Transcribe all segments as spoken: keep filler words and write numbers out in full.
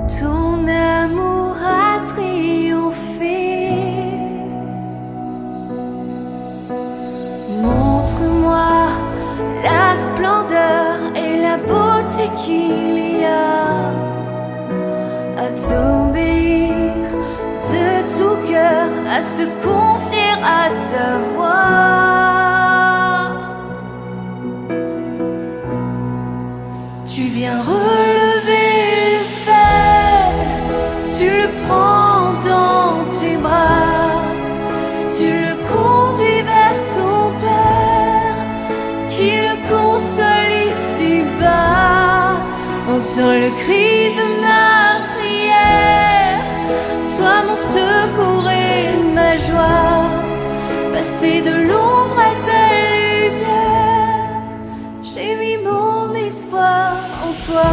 ton amour a triomphé. Montre-moi la splendeur et la beauté qu'il y a à t'obéir de tout cœur, à se confier à ta voix. Tu viens relever le faible, tu le prends dans tes bras, tu le conduis vers ton Père, qui le console ici-bas. Entends le cri de ma prière, sois mon secours et ma joie. Passer de l'ombre à ta lumière, j'ai mis mon espoir en toi.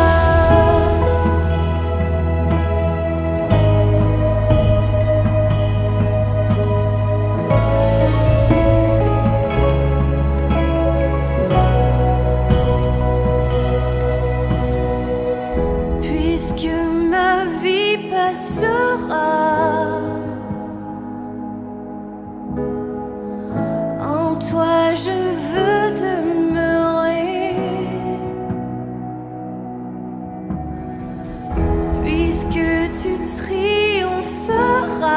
En toi je veux demeurer, puisque tu triompheras.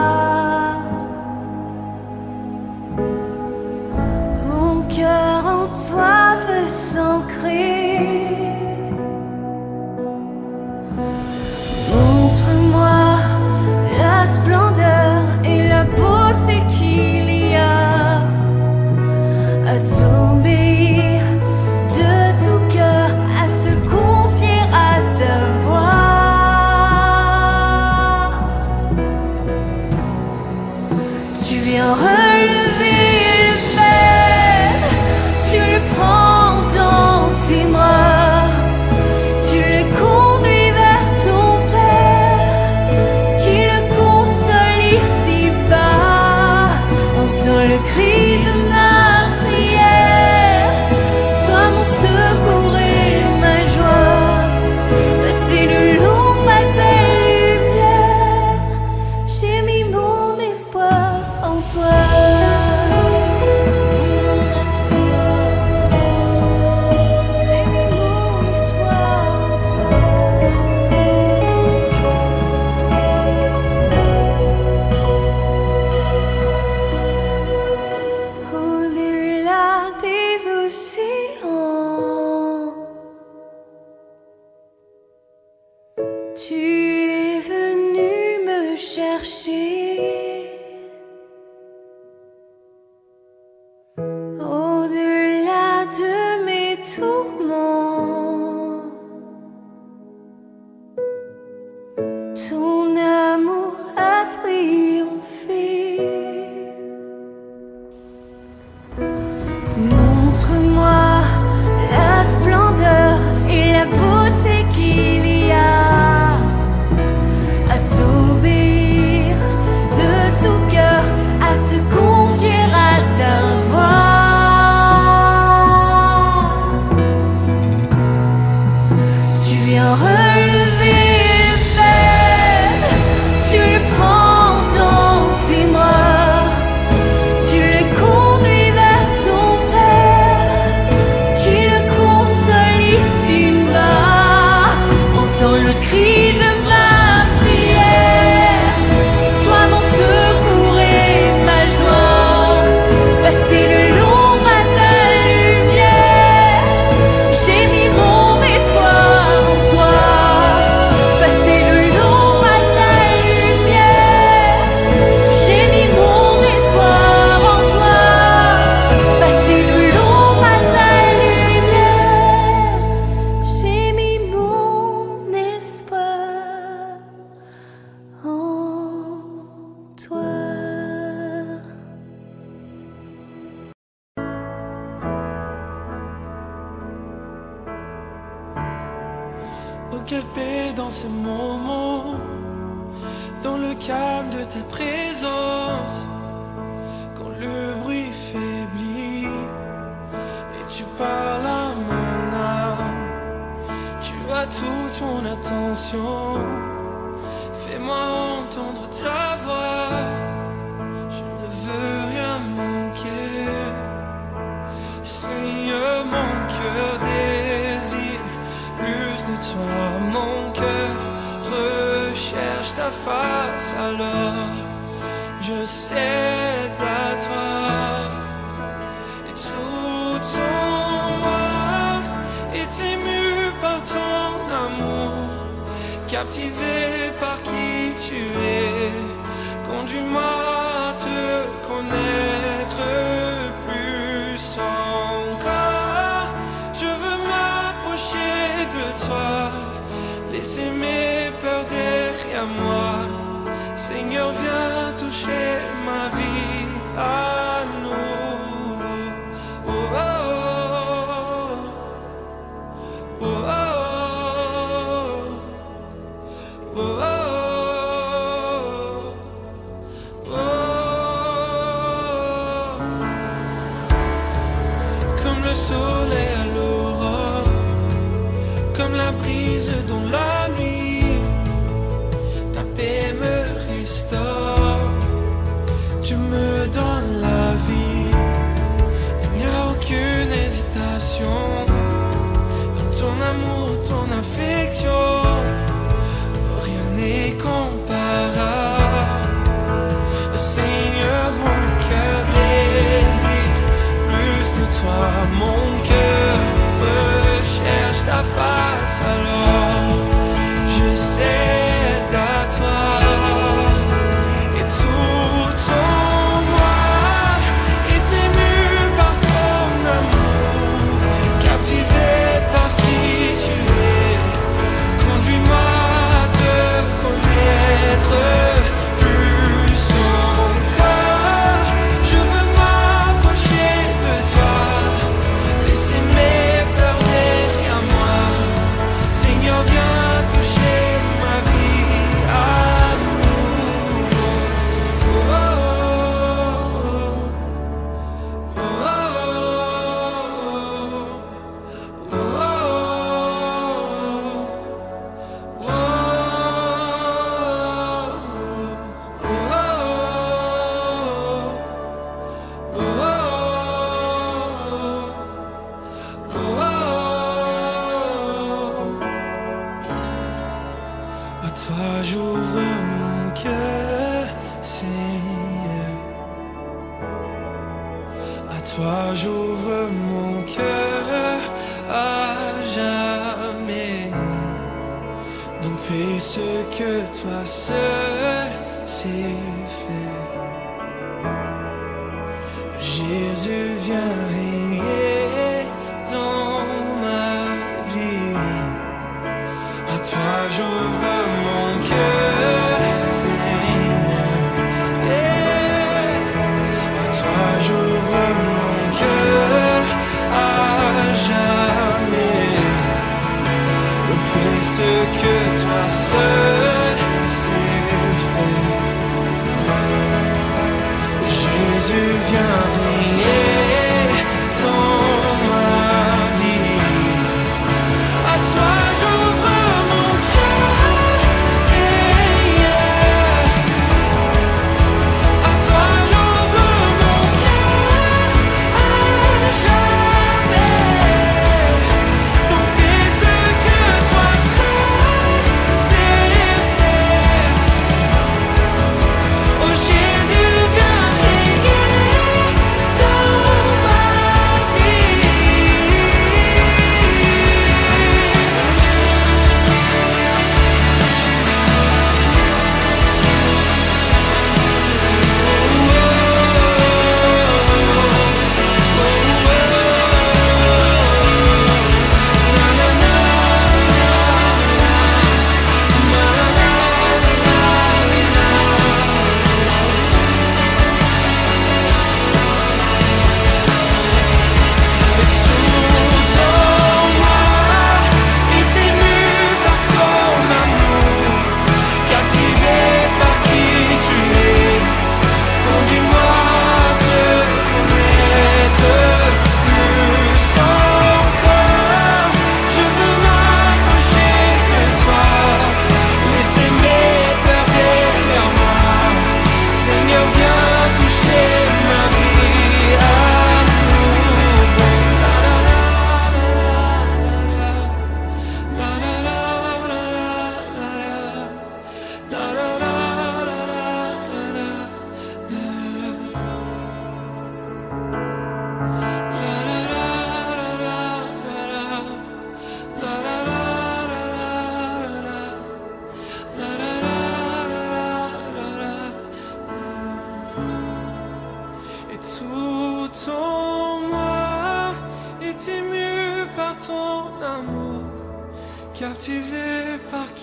Mon cœur en toi veut s'ancrer. Montre-moi la splendeur et la beauté qu'il y a à t'obéir de tout cœur, à se confier à ta voix. Tu viens relever le faible, tu le prends dans tes bras, tu le conduis vers ton Père, qui le console ici-bas. Entends le cri de ma prière, sois mon secours et ma joie. Passer de l'ombre à ta lumière, j'ai mis mon espoir en toi. J'ai mis mon espoir en toi. Au-delà des océans, tu es venu me chercher. Au-delà de mes tourments, ton amour a triomphé. Montre-moi la splendeur et la beauté qu'il y a à t'obéir de tout cœur, à se confier à ta voix. Tu viens relever le faible, tu le prends dans tes bras, tu le conduis vers ton Père, qui le console ici-bas. Entends le cri de ma prière, sois mon secours et ma joie. Passer de l'ombre à ta lumière, j'ai mis mon espoir en toi. Passer de l'ombre à ta lumière, j'ai mis mon espoir en toi. Passer de l'ombre à ta lumière, j'ai mis mon espoir en toi. Oh, quelle paix dans ce moment, dans le calme de ta présence, quand le bruit faiblit et tu parles à mon âme. Tu as toute mon attention. Fais-moi entendre ta voix. Je ne veux rien manquer. Seigneur, mon cœur désire plus de toi. Mon cœur recherche ta face. Alors je cède à toi. Et tout ton âme est ému par ton amour. Captivé par qui tu es, conduis-moi à te connaître plus encore. Je veux m'approcher de toi, laisser mes peurs derrière moi. Seigneur, viens toucher ma vie à nouveau. Oh, oh, oh, oh, oh. Oh, oh, oh, oh. Comme le soleil à l'aurore, comme la brise dans la nuit, ta paix me restaure, tu me donnes la vie. Il n'y a aucune hésitation dans ton amour, ton affection. N'est comparable. Seigneur, mon cœur désire plus de toi. Mon cœur recherche ta face. Alors je cède à toi. Et tout ton moi est ému par ton amour. Captivé par qui tu es, conduis-moi plus encore. Je veux m'approcher de toi, laisser mes peurs derrière moi. Seigneur, viens toucher ma vie à nouveau. Oh, oh, oh, oh, oh, oh. À toi j'ouvre mon cœur, Seigneur. À toi j'ouvre mon cœur à jamais. Donc fais ce que toi seul sais faire. Jésus, viens régner dans ma vie. À toi j'ouvre mon cœur, Seigneur. Yeah. À toi j'ouvre mon cœur à jamais. Donc fais ce que toi seul sais faire. Jésus, viens régner dans ma vie. À toi j'ouvre mon cœur, Seigneur.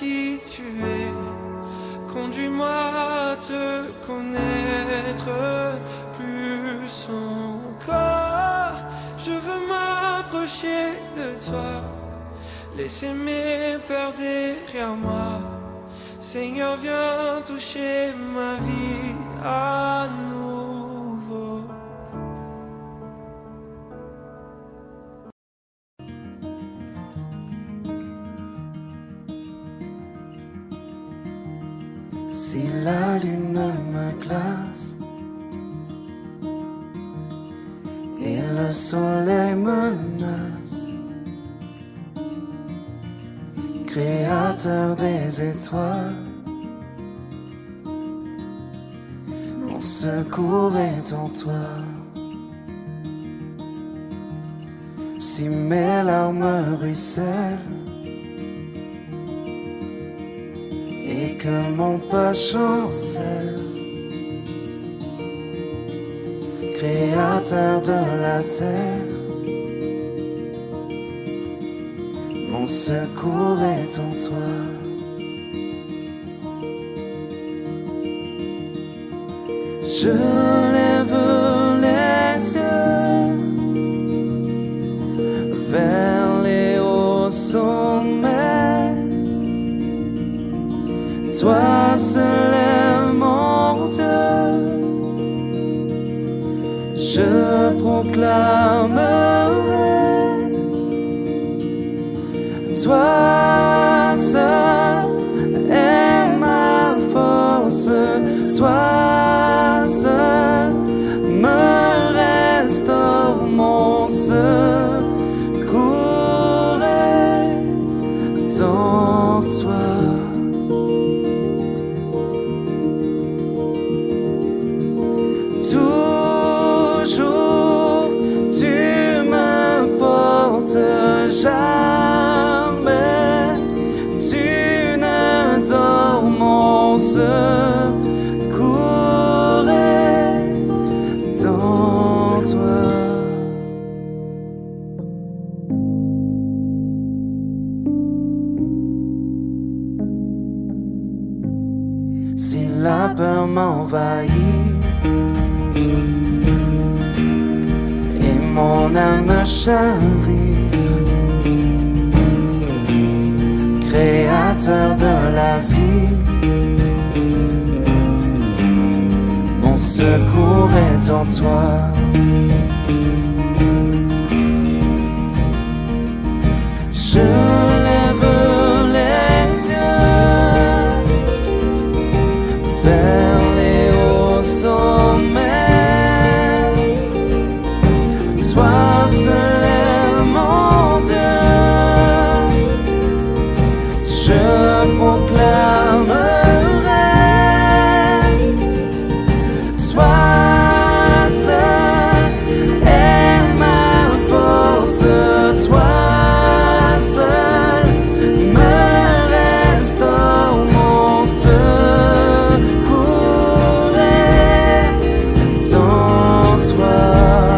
qui tu es. Conduis-moi à te connaître plus encore. Je veux m'approcher de toi, laisser mes peurs derrière moi. Seigneur, viens toucher ma vie à nouveau. Si la lune me glace et le soleil menace, Créateur des étoiles, mon secours est en toi. Si mes larmes ruissellent et que mon pas chancelle, Créateur de la terre, mon secours est en toi. Je lève les yeux vers les hauts sommets. Toi seul est mon Dieu. Je proclamerai. Toi seul est ma force. Toi seul me restaure mon secours est en toi. Toujours tu me portes, jamais tu ne dors, mon secours est en toi. Si la peur m'envahit et mon âme chavire, Créateur de la vie, mon secours est en toi. Je lève les yeux vers les hauts sommets. Toi seul est mon Dieu. Je proclamerai. Toi seul est ma force. Toi seul me restaure, mon secours est en toi.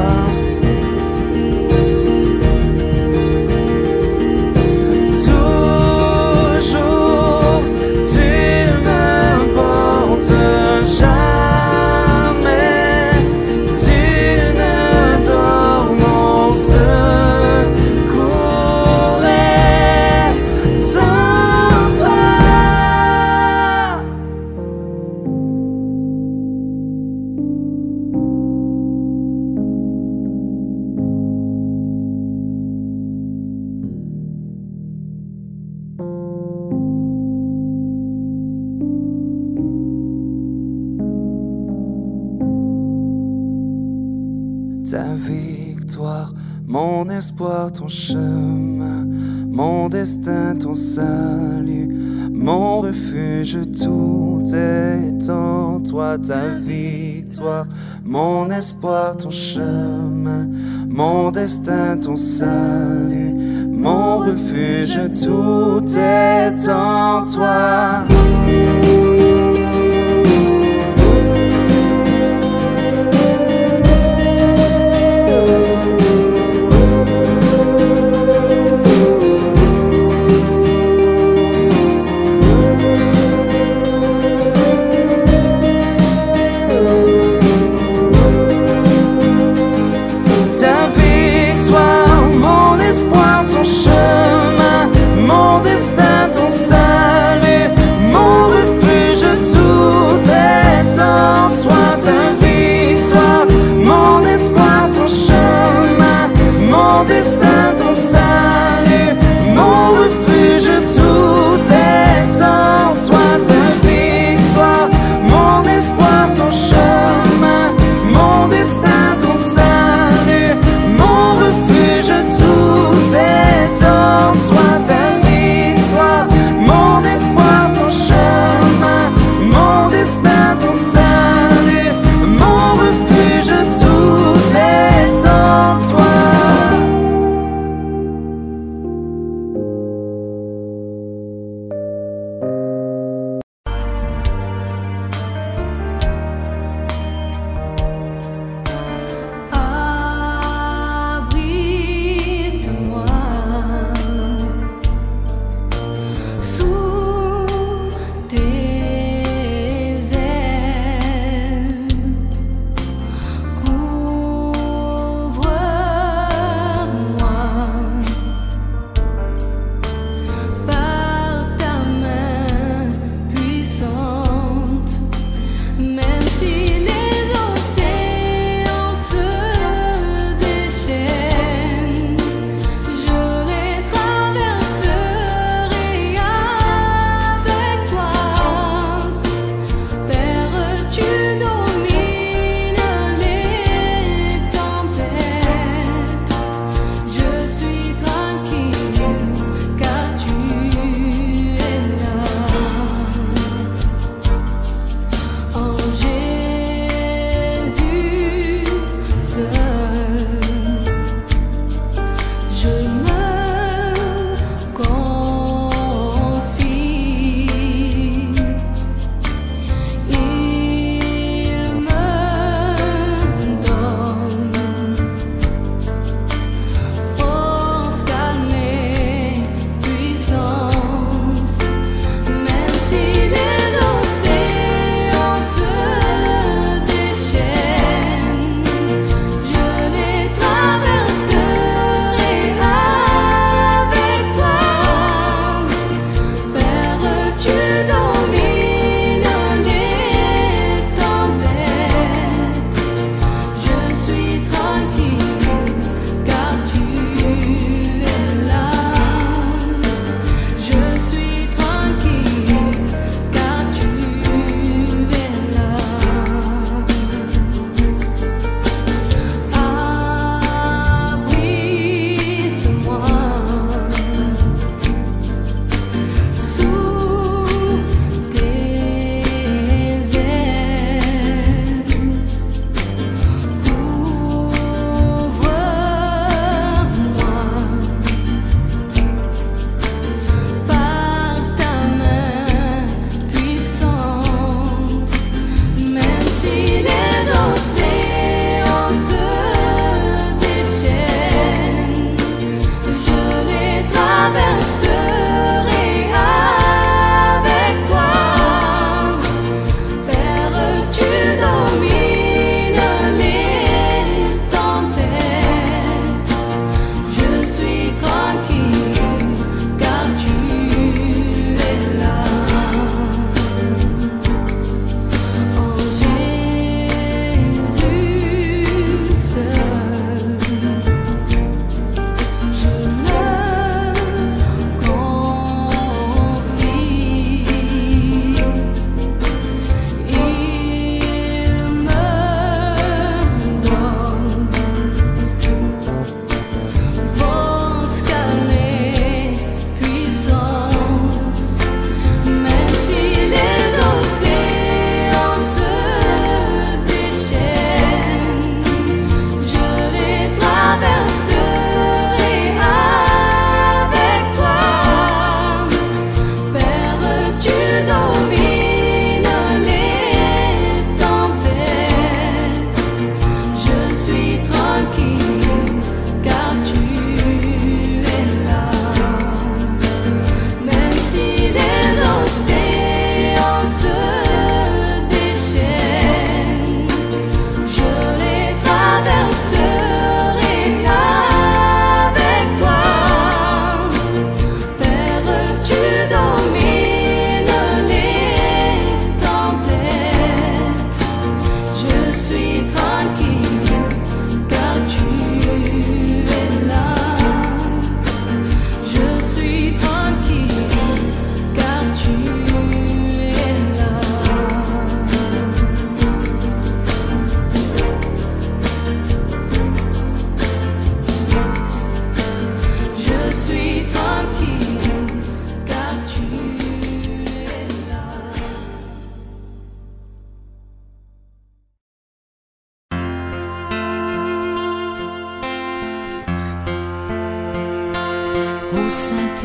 Ta victoire, mon espoir, ton chemin, mon destin, ton salut, mon refuge, tout est en toi. Ta victoire, mon espoir, ton chemin, mon destin, ton salut, mon refuge, tout est en toi.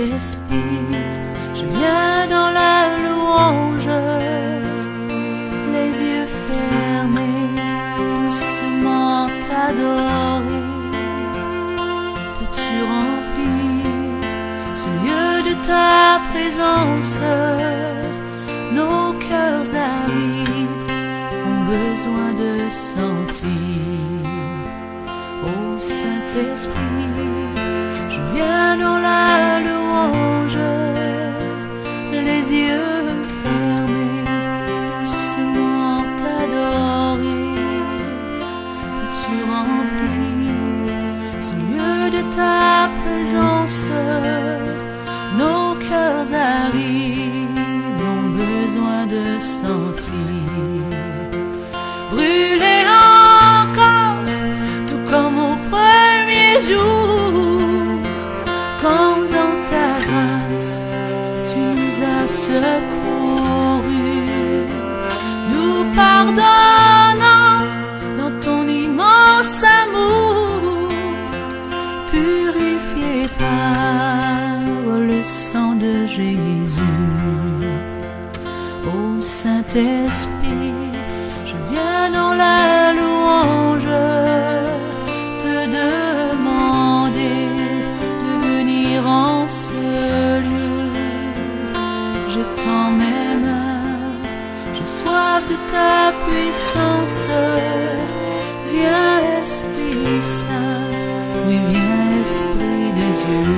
Saint-Esprit, je viens dans la louange, les yeux fermés, doucement t'adorer. Peux-tu remplir ce lieu de ta présence? Nos cœurs arides ont besoin de sentir. Ô Saint-Esprit, je viens dans la louange, les yeux fermés, doucement t'adorer. Peux-tu remplir ce lieu de ta présence? Nos cœurs arides ont besoin de sentir. Brûler encore, tout comme au premier jour, quand dans ta grâce tu nous as secourus, nous pardonnant dans ton immense amour, purifié par le sang de Jésus. Ô Saint-Esprit, je viens dans la louange, te demander de venir en ce lieu. Je tends mes mains, j'ai soif de ta puissance. Viens Esprit Saint, oui viens Esprit de Dieu.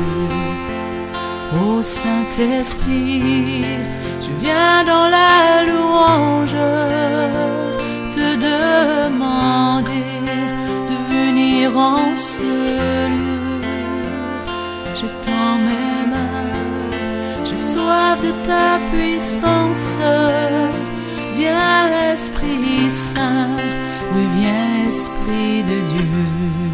Ô Saint-Esprit, je viens dans la louange, te demander de venir en ce lieu. Je tends mes mains, j'ai soif de ta puissance. Viens Esprit Saint, oui viens Esprit de Dieu.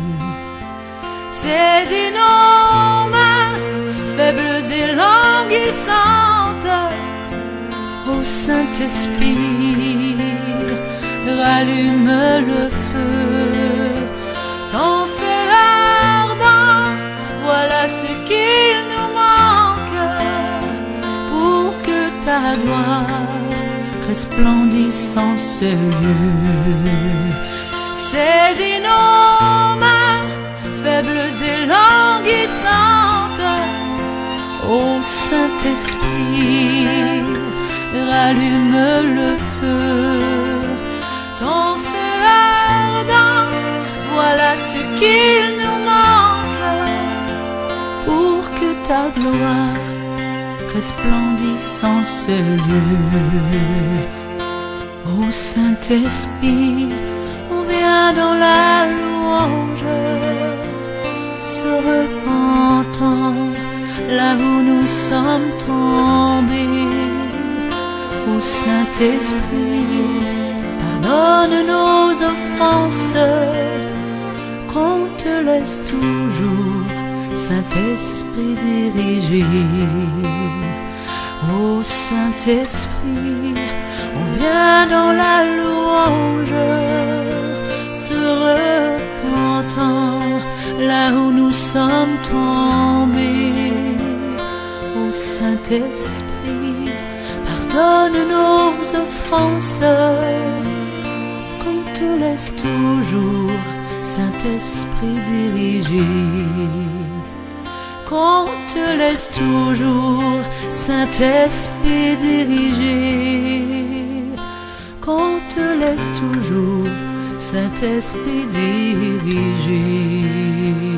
Saisis nos mains, faibles et languissantes. Ô Saint-Esprit, rallume le feu, ton feu ardent, voilà ce qu'il nous manque, pour que ta gloire resplendisse en ce lieu. Saisis nos mains, faibles et languissantes. Ô Saint-Esprit, rallume le feu, ton feu ardent, voilà ce qu'il nous manque, pour que ta gloire resplendisse en ce lieu. Ô Saint-Esprit, on vient dans la louange, se repentant là où nous sommes tombés. Ô Saint-Esprit, pardonne nos offenses, qu'on te laisse toujours, Saint-Esprit, diriger. Ô Saint-Esprit, on vient dans la louange, se repentant là où nous sommes tombés. Ô Saint-Esprit, pardonne nos offenses, qu'on te laisse toujours, Saint-Esprit, diriger. Qu'on te laisse toujours, Saint-Esprit, diriger. Qu'on te laisse toujours, Saint-Esprit, diriger.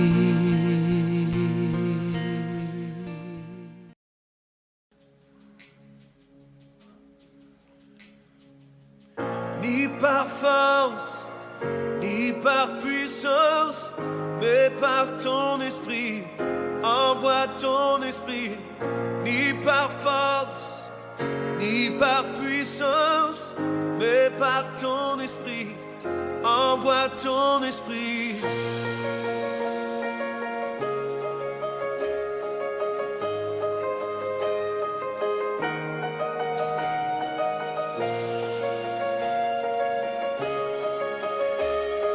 Ni par force, ni par puissance, mais par ton esprit. Envoie ton esprit, ni par force, ni par puissance, mais par ton esprit. Envoie ton esprit.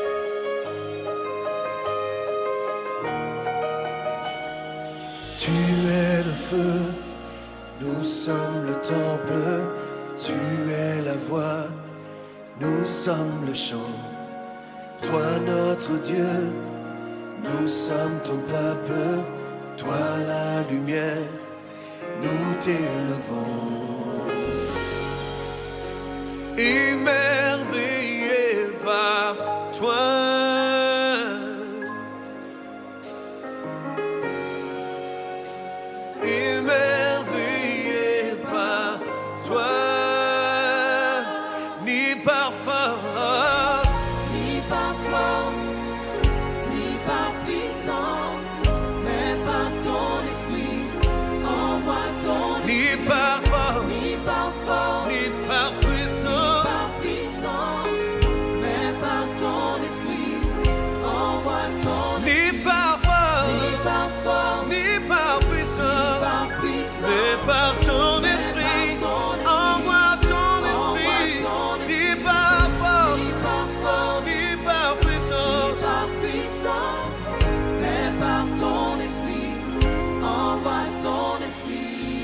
Tu feu, nous sommes le temple, tu es la voix, nous sommes le chant. Toi notre Dieu, nous sommes ton peuple, toi la lumière, nous t'élevons. Émerveillé par toi, émerveillé par toi, ni par force, Ni par force, ni par puissance, mais par ton esprit, envoie ton ni esprit. par force, Ni par force, ni par puissance, par puissance, mais par ton esprit, envoie ton ni esprit. par Ni force, par force, ni par puissance, par puissance, mais par ton mais esprit, par ton esprit. envoie ton Envoie esprit, ton ni esprit. par force, Ni par force, ni par ni puissance, par puissance, mais par ton esprit, envoie ton esprit.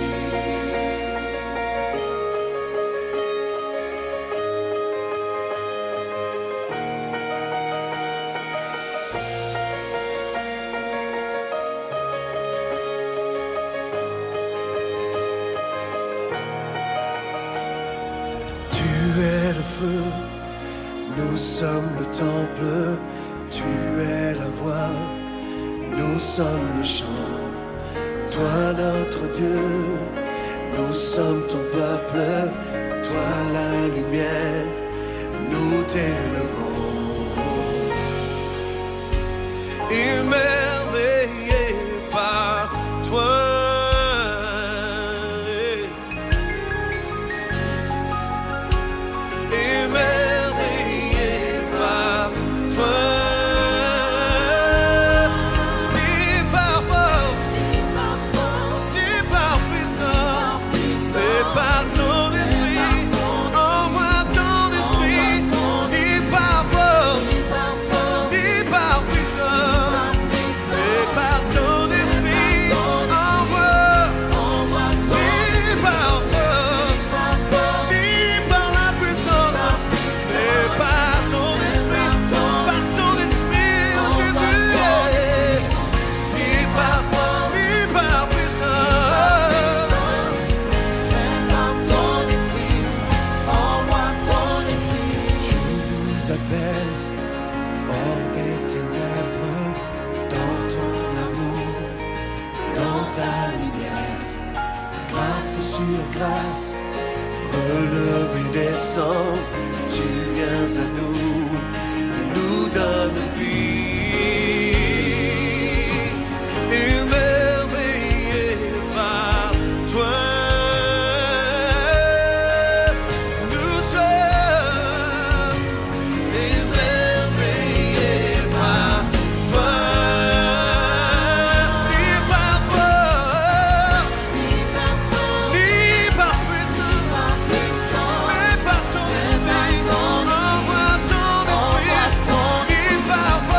tu es le feu, nous sommes le temple, tu es la voix, nous sommes le chant. Toi notre Dieu, nous sommes ton peuple, toi la lumière, nous t'élevons. Émerveillé par toi, émerveillé par toi, ni par force, Ni par force, ni par puissance, mais par ton esprit, envoie ton esprit, ni par force, ni par force, ni par puissance, mais par ton esprit, envoie, envoie ton ni par force, par force, ni par la puissance, mais par ton esprit, par ton esprit, oh Jésus, ni par force, ni par puissance. mais par ton esprit, envoie ton esprit. Tu nous appelles hors des ténèbres, dans ton amour, dans ta lumière. Grâce sur grâce, relevé descend, tu viens à nous, tu nous donnes vie. Émerveillé par toi, nous sommes émerveillé par toi, ni par force, Ni par force, ni par puissance, par puissance, mais par ton esprit, envoie ton esprit, ni par force,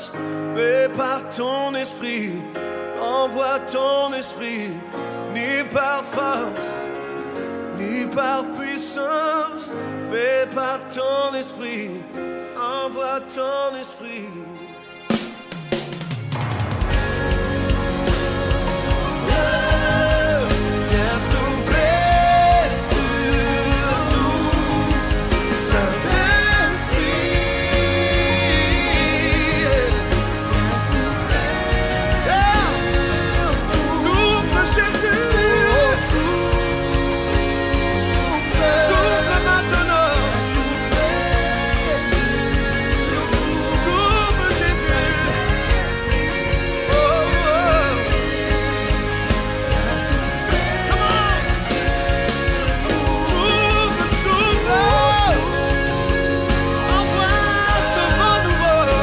force, mais par ton esprit. Envoie ton esprit, ni par force, ni par puissance, mais par ton esprit. Envoie ton esprit. Viens souffler sur nous, Saint-Esprit. Souffle Jésus, souffle maintenant. Souffle Jésus. Oh, oh. Come on. Souffle, souffle. Envoie ce vent nouveau.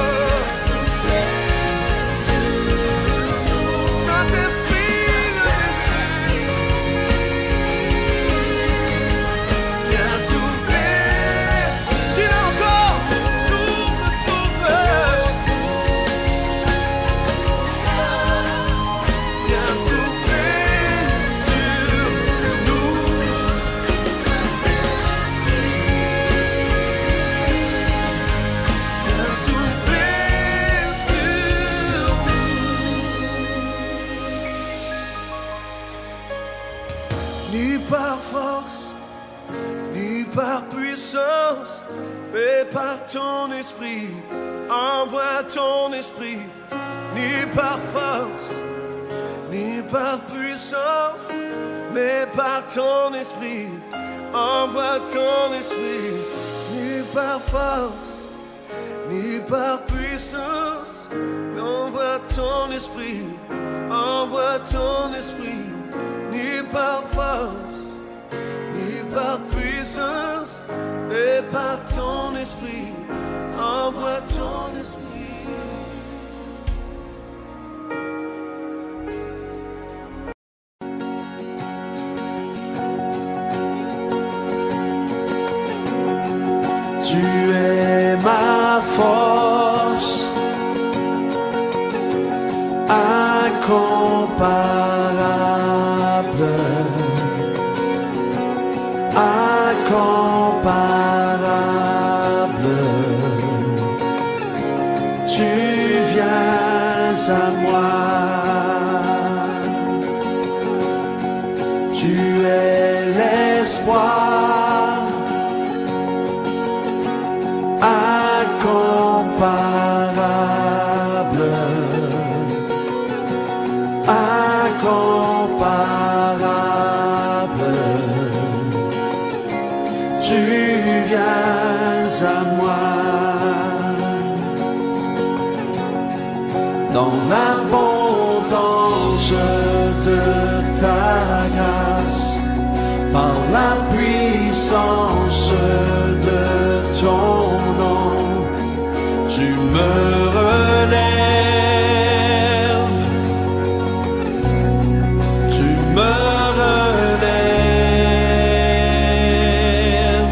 Saint-Esprit, viens souffler. Dis-le encore. Souffle, souffle. Viens souffler sur nous. Viens souffler sur nous. Ni par force, ni par puissance, mais par ton esprit. Envoie ton esprit, ni par force, ni par puissance, mais par ton esprit. Envoie ton esprit, ni par force, ni par puissance, mais envoie ton esprit. Envoie ton esprit, ni par force, ni par puissance, mais par ton esprit. Envoie ton esprit. Tu es ma force, incomparable, incomparable. Tu viens à moi, tu es l'espoir incomparable, incomparable. Tu viens à moi dans l'abondance de ta grâce, par la puissance de ton nom, tu me relèves, tu me relèves,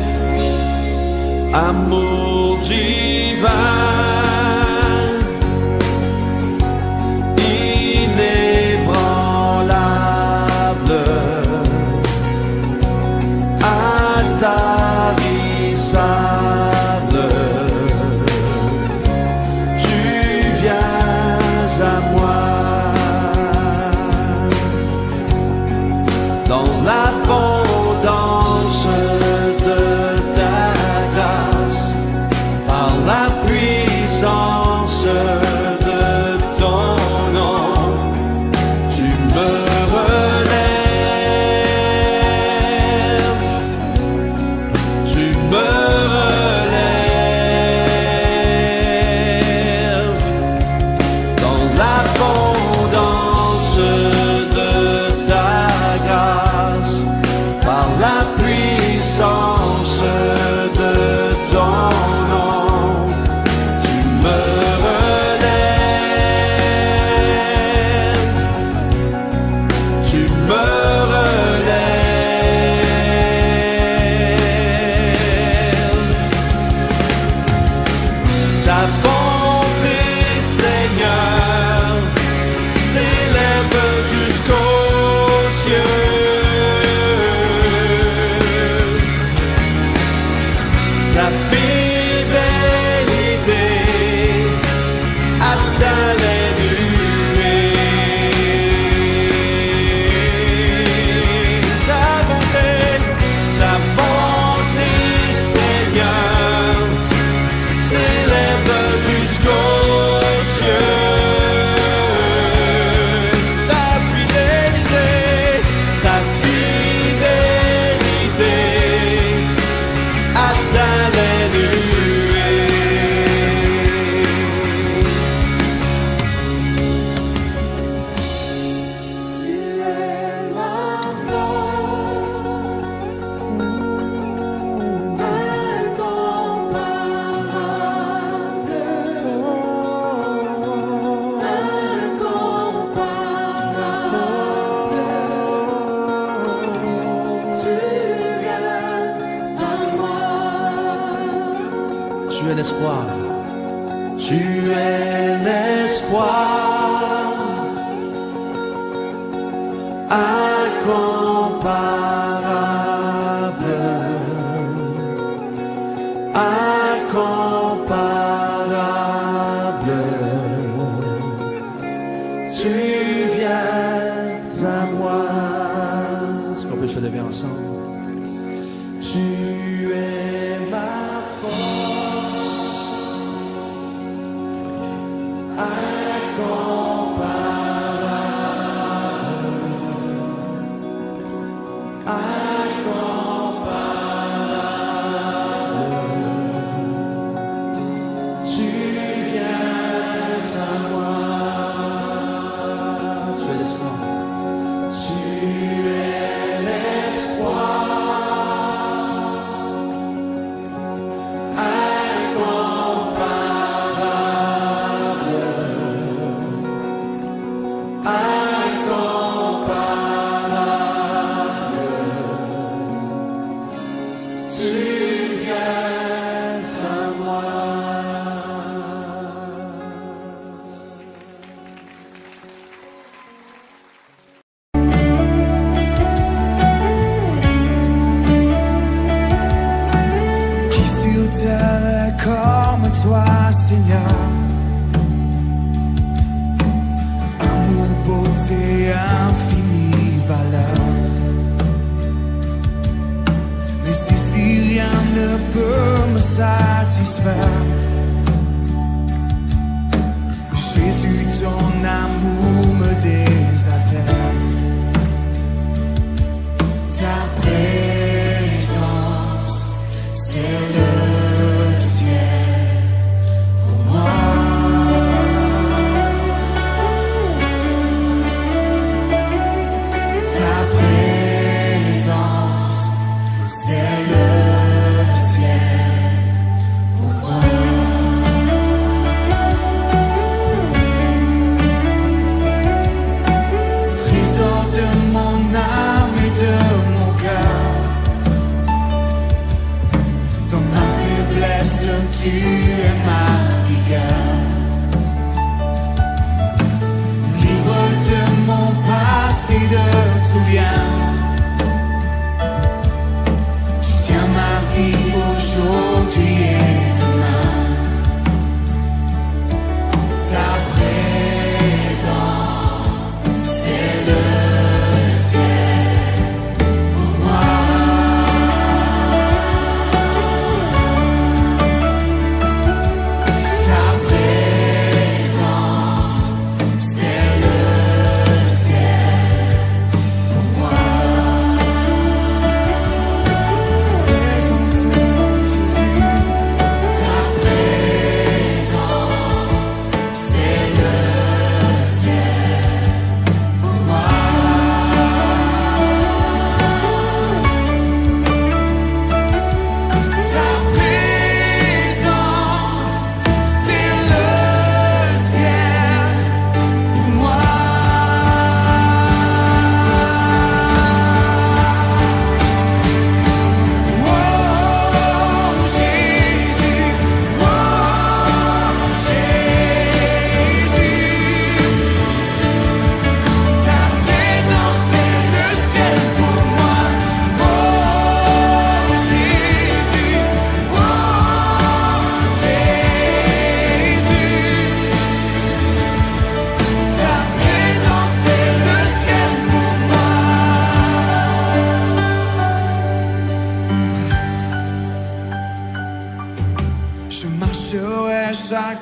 amour divin, inébranlable, à ta les nuées. Ta bonté, ta bonté, Seigneur, s'élève jusqu'aux cieux. Ta fidélité, ta fidélité atteint les nuées. Tu es ma force, incomparable, incomparable. Tu viens à moi. Tu es l'espoir. Tu es l'espoir incomparable, incomparable. Tu viens à moi. Est-ce qu'on peut se lever ensemble? Tu es ma force, incomparable, incomparable. Tu viens à moi. Tu es l'espoir. Tu es l'espoir incomparable, incomparable. Tu viens à moi. Qui sur terre est comme toi, Seigneur? Amour, beauté, infinie valeur. Mais ici rien ne peut me satisfaire. Jésus, ton amour me désaltère. Ta présence, c'est le ciel pour moi. Ta présence, c'est le ciel pour moi.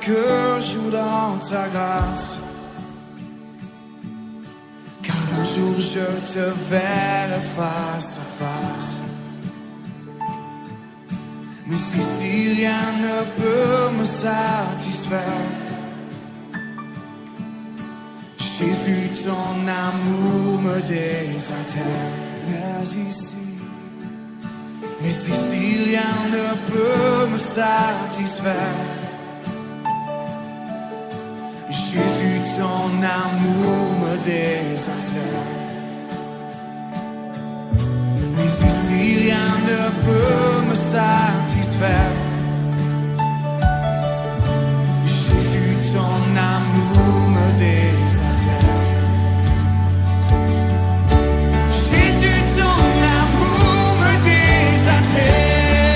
que je joue dans ta grâce. Car un jour je te verrai face à face. Mais si, si rien ne peut me satisfaire, Jésus, ton amour me désaltère. Mais ici, mais si, si rien ne peut me satisfaire, Jésus, ton amour me désaltère. Mais si, si rien ne peut me satisfaire, Jésus, ton amour me désaltère. Jésus, ton amour me désaltère.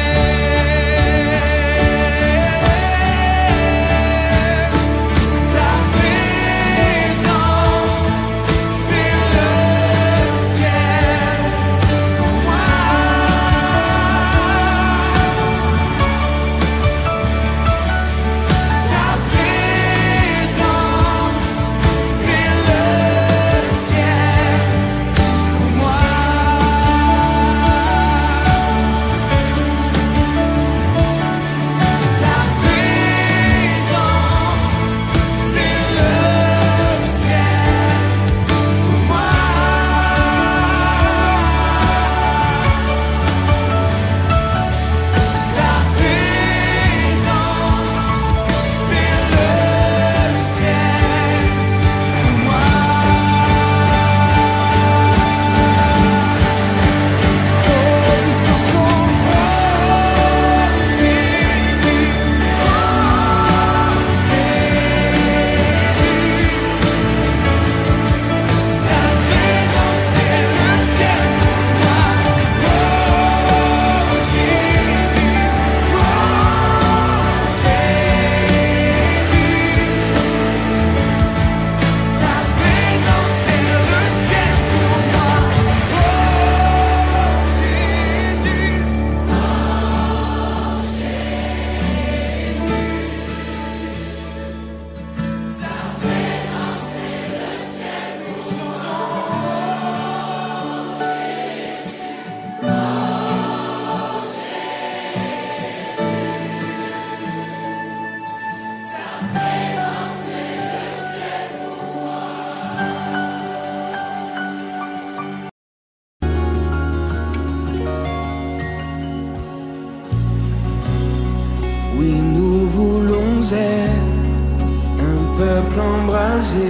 Oui, nous voulons être un peuple embrasé,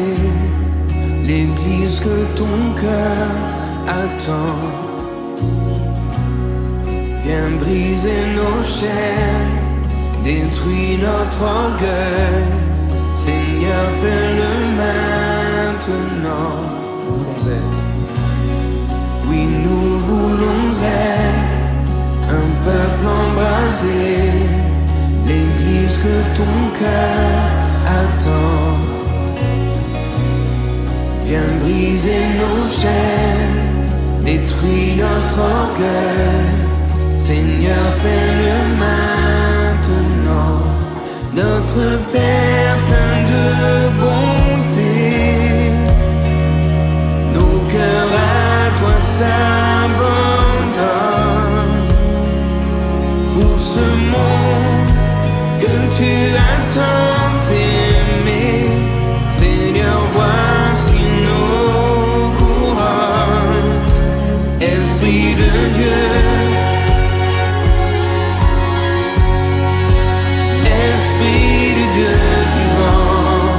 l'église que ton cœur attend. Viens briser nos chaînes, détruis notre orgueil. Seigneur, fais-le maintenant. Nous voulons être. Oui, nous voulons être un peuple embrasé, l'église que ton cœur attend. Viens briser nos chaînes, détruis notre orgueil. Seigneur, fais-le maintenant. Notre Père plein de bonté, nos cœurs à toi s'abandonnent. Pour ce monde que tu as tant aimé, Seigneur, voici nos couronnes. Esprit de Dieu, Esprit de Dieu vivant,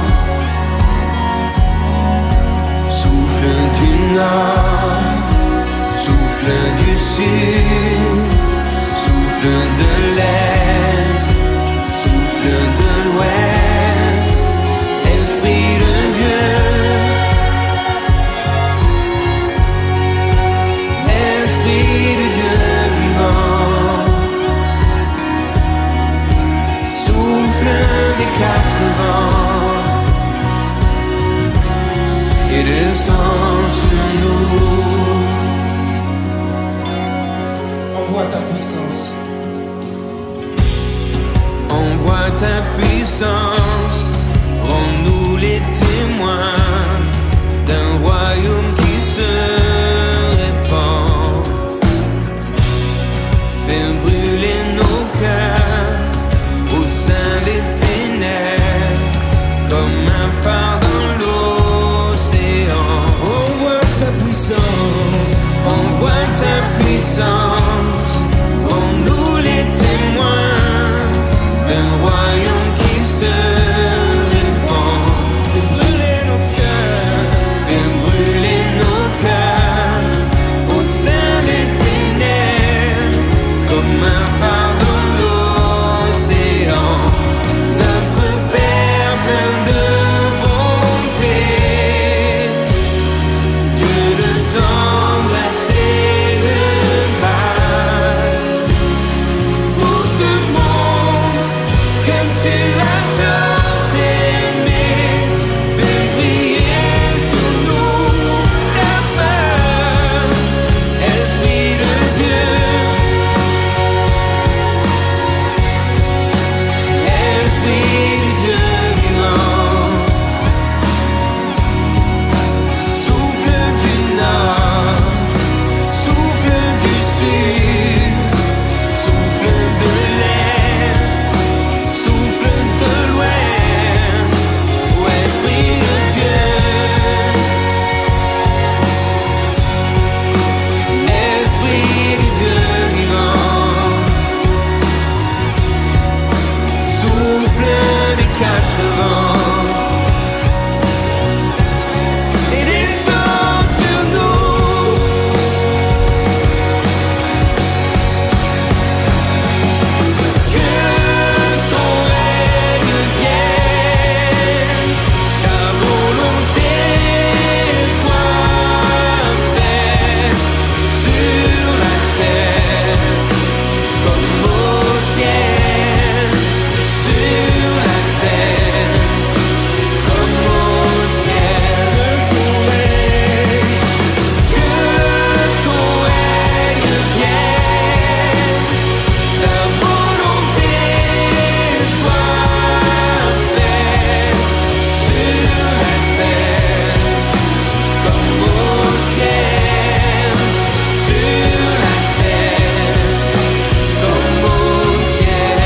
souffle du nord, souffle du sud, souffle de l'est, souffle de l'ouest, Esprit de Dieu, Esprit de Dieu vivant, souffle des quatre vents et descend sur nous. Envoie ta puissance. Envoie ta puissance, rends-nous les témoins d'un royaume qui se répand. Fais brûler nos cœurs au sein des ténèbres, comme un phare dans l'océan. Envoie ta puissance, envoie ta puissance, rends-nous les témoins d'un royaume qui se répand. Fais brûler nos cœurs, fais brûler nos cœurs au sein des ténèbres, comme un phare dans l'océan. Notre Père plein de bonté, Dieu de tendresse et de grâce, pour ce monde que tu as tant aimé, fais briller sur nous ta face, Esprit de Dieu, Esprit de Dieu vivant, souffle du nord, souffle du sud, souffle de l'est, souffle de l'ouest, ô Esprit de Dieu, Esprit de Dieu vivant, souffle des quatre vents et descends sur nous. Que ton règne vienne, ta volonté soit faite sur la terre comme au ciel, sur la terre comme au ciel. Que ton règne, que ton règne vienne, ta volonté soit faite sur la terre comme au ciel, sur la terre comme au ciel.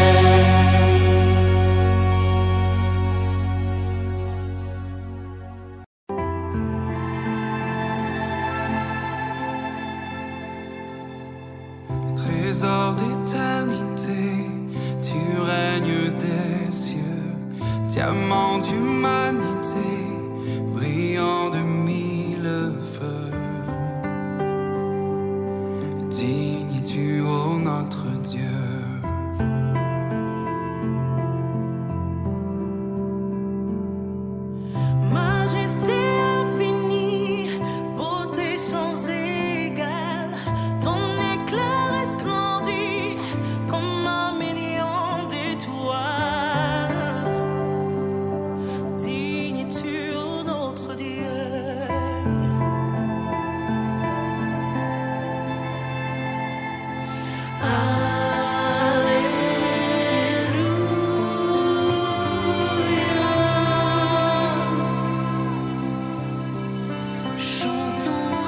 Trésor d'éternité, tu règnes des cieux, diamant d'humanité, brillant de mille feux. Digne es-tu, ô notre Dieu. Majesté infinie, beauté sans égale, ton éclair resplendit comme un million d'étoiles. Digne es-tu, ô notre Dieu. Alléluia. Chantons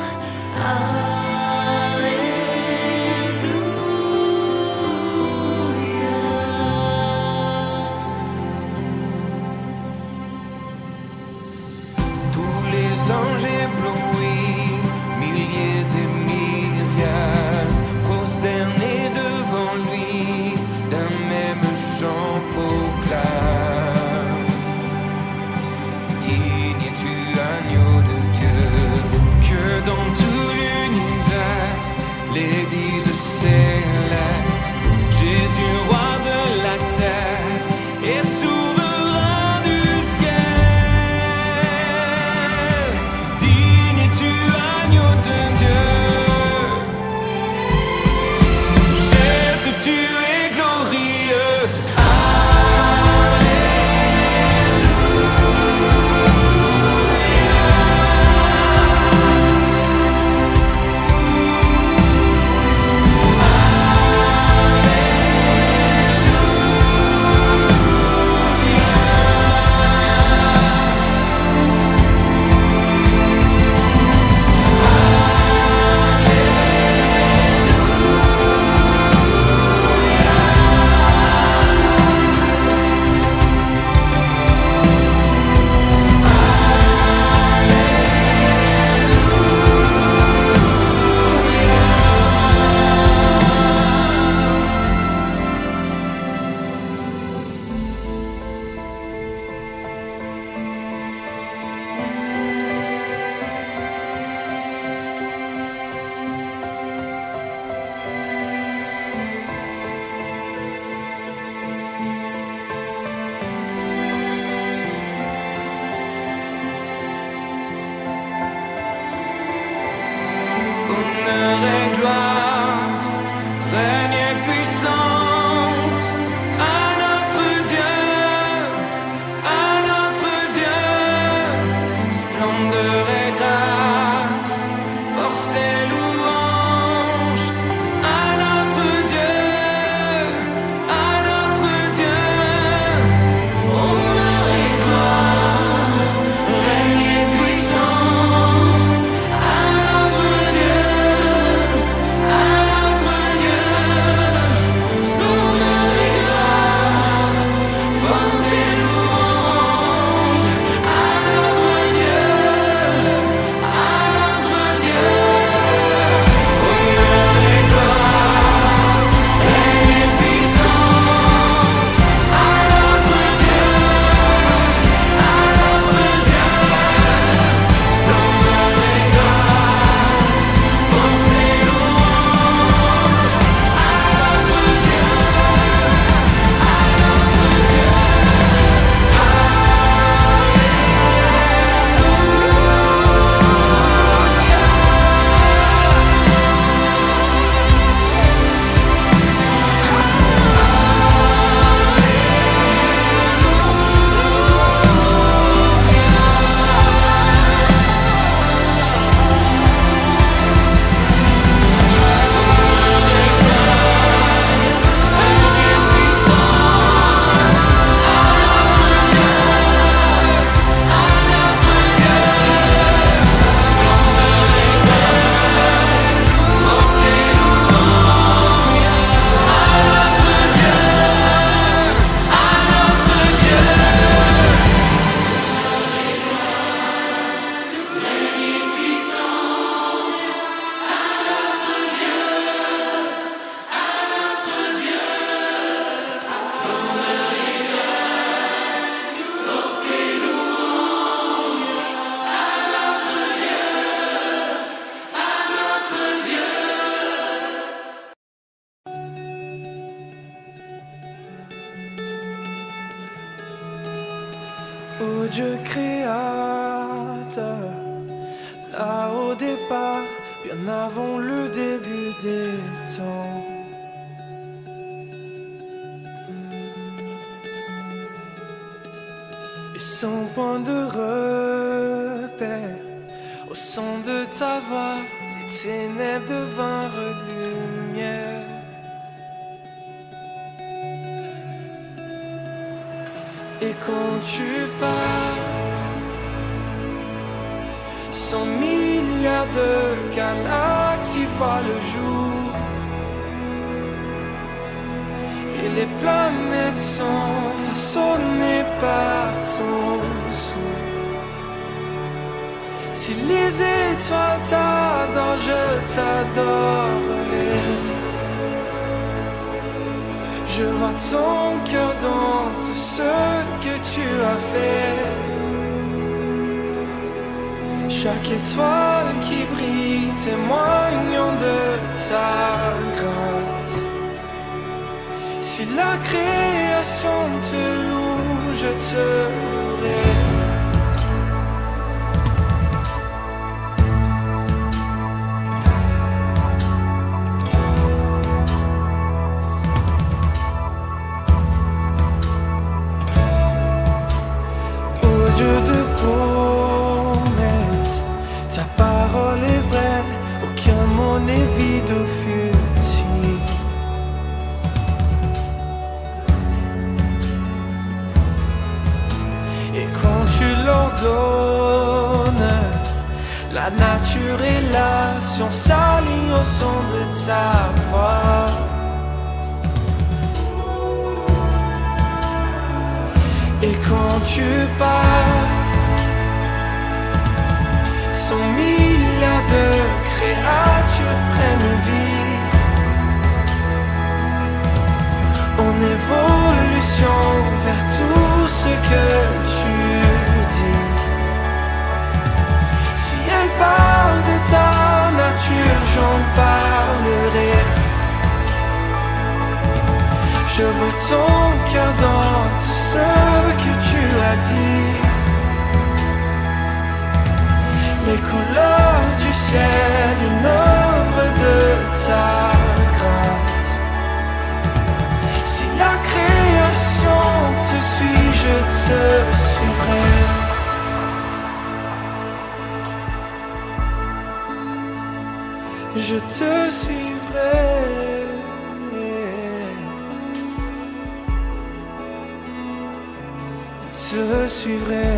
Alléluia. Tous les anges éblouis, milliers et myriades, prosternés devant lui, d'un même chant proclament. Digne es-tu, agneau de Dieu, que dans tout l'univers, l'Église s'élève. Jésus, roi de la terre et souverain du ciel. Digne es-tu, agneau de Dieu. Jésus, tu es glorieux. Alléluia. Créateur, là au départ, bien avant le début des temps. Et sans point de repère, au son de ta voix, les ténèbres devinrent lumière. Et quand tu pars, cent milliards de galaxies voient le jour. Et les planètes sont façonnées par ton souffle. Si les étoiles t'adorent, je t'adorerai. Je vois ton cœur dans tout ce que tu as fait. Chaque étoile qui brille témoignant de ta grâce. Si la création te loue, je te louerai. Dieu de promesses, ta parole est vraie, aucun mot n'est vide ou futile. Et quand tu l'ordonnes, la nature et la science s'alignent au son de ta voix. Et quand tu pars, cent milliards de créatures prennent vie. En évolution vers tout ce que tu dis. Si elle parle de ta nature, j'en parlerai. Je vois ton cœur dans tout ce que tu as dit. Les couleurs du ciel, une œuvre de ta grâce. Si la création te suit, je te suivrai. Je te suivrai. Je te suivrai.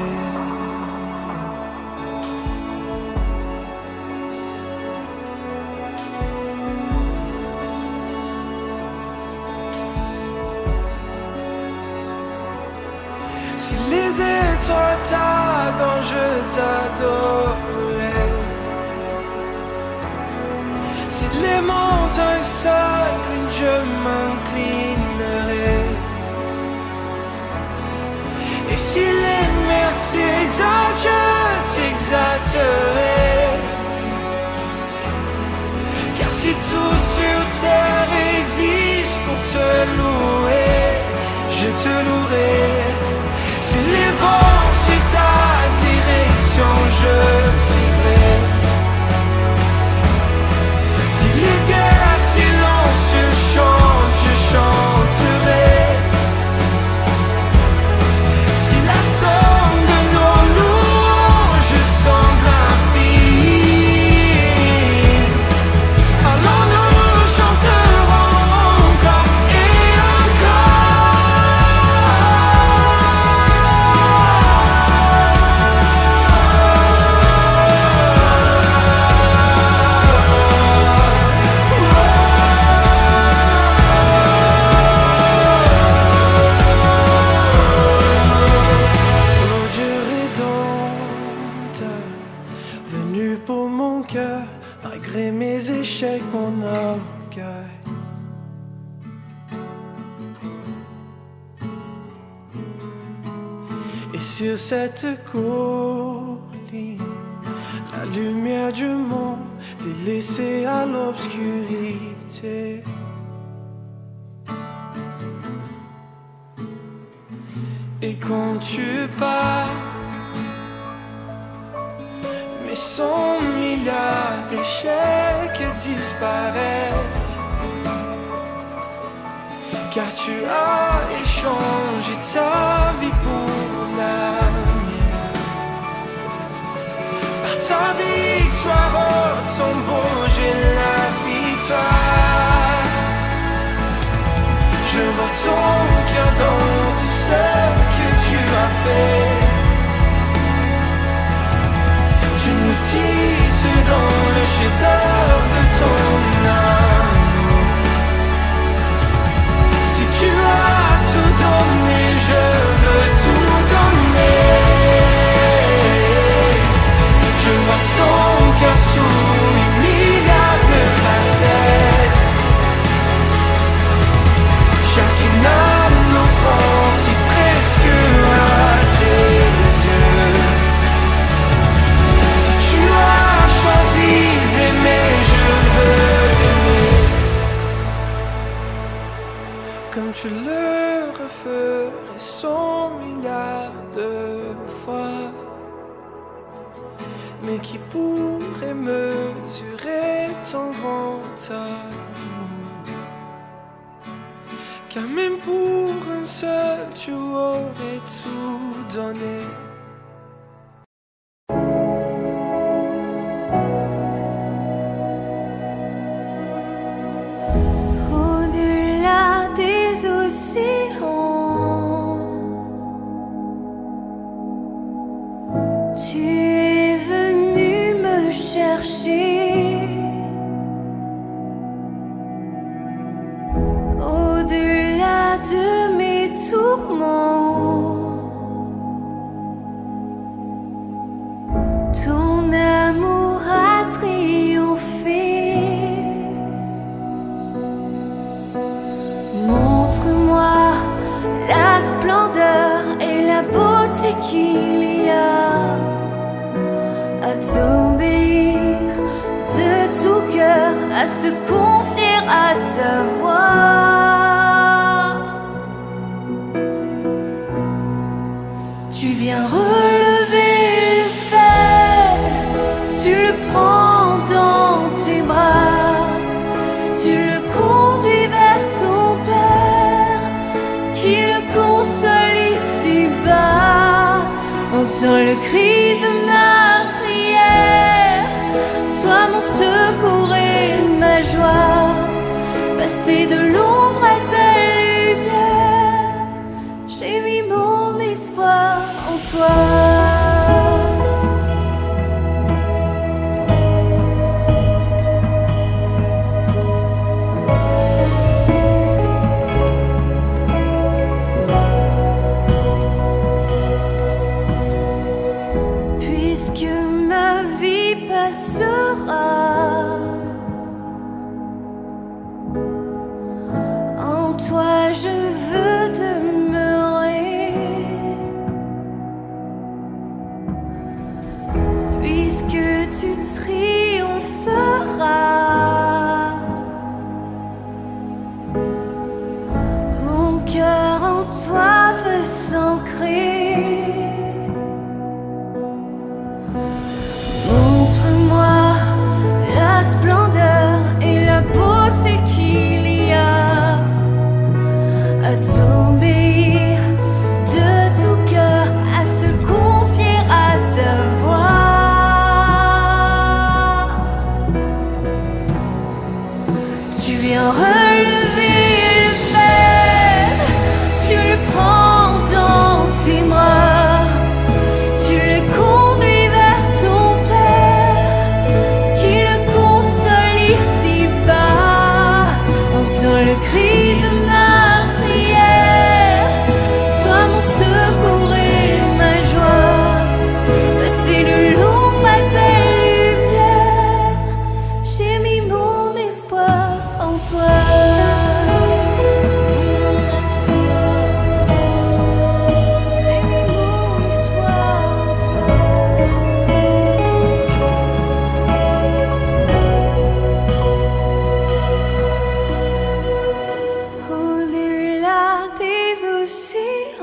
Si les étoiles t'adorent, je t'adorerai. Si les montagnes s'inclinent, je m'inclinerai. Et si les mers t'exaltent, je t'exalterai. Car si tout sur terre existe pour te louer, je te louerai. Si les vents suivent ta direction, je suivrai. Si les guerres silencieux chantent, je chanterai. Si la somme de nos louanges semble infinie, alors nous chanterons encore et malgré mes échecs, mon orgueil. Et sur cette colline, la lumière du monde délaissée à l'obscurité. Et quand tu pars, son milliard d'échecs disparaissent. Car tu as échangé ta vie pour la mienne. Par ta victoire, oh, ton beau, j'ai la victoire. Je vois ton cœur dans tout ce que tu as fait. Tu nous tisses dans le chef-d'œuvre de ton amour. Si tu as tout donné, je veux tout donner. Je vois ton cœur sous une milliard de facettes. Chacune âme enfant si précieux à tes yeux. Si tu as choisi d'aimer, je veux aimer comme tu le referais cent milliards de fois. Mais qui pourrait mesurer ton grand amour? Car même pour un seul, tu aurais tout donné. Au-delà des océans, tu es venu me chercher. Au-delà de mes tourments, ton amour a triomphé. Montre-moi la splendeur et la beauté qu'il y a à t'obéir de tout cœur, à se confier à ta voix. Tu viens relever le fer, tu le prends dans tes bras, tu le conduis vers ton Père, qui le console ici-bas. Entends le cri de ma prière, sois mon secours et ma joie. Passer de l'ombre à ta lumière, j'ai mis mon espoir en toi. Puisque ma vie passera, en toi je veux demeurer. Puisque tu triompheras, mon cœur en toi veut s'ancrer. Montre-moi la splendeur et la beauté qu'il y a à t'obéir de tout cœur, à se confier à ta voix. Tu viens relever le fer, tu le prends dans tes bras, tu le conduis vers ton Père, qui le console ici-bas. Entends le cri de ma prière, sois mon secours et ma joie. Passer de l'ombre à ta lumière, j'ai mis mon espoir en toi. J'ai mis mon espoir en toi. Au-delà des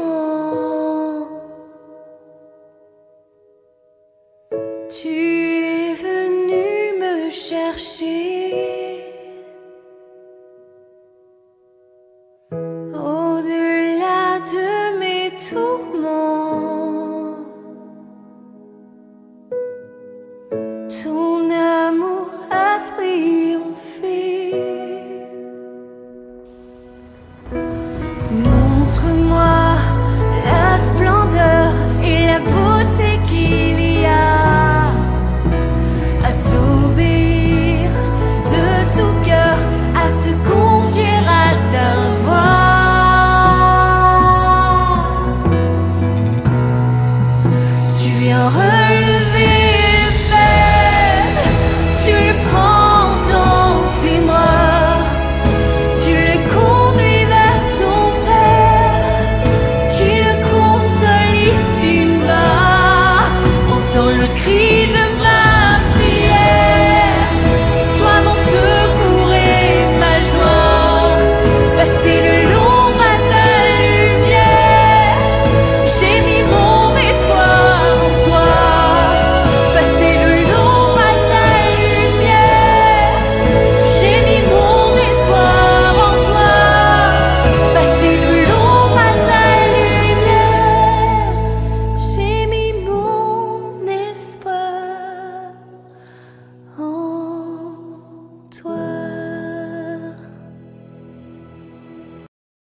océans, tu chercher au-delà de mes tourments. Ton amour a triomphé. Montre-moi la splendeur et la beauté qu'il y a à t'obéir de tout cœur, à se confier à ta voix. Tu viens relever le faible, tu le prends dans tes bras, tu le conduis vers ton Père, qui le console ici-bas. Entends le cri de ma prière, sois mon secours et ma joie. Passer de l'ombre à ta lumière, j'ai mis mon espoir en toi. Passer de l'ombre à ta lumière, j'ai mis mon espoir en toi. Passer de l'ombre à ta lumière, j'ai mis mon espoir en toi.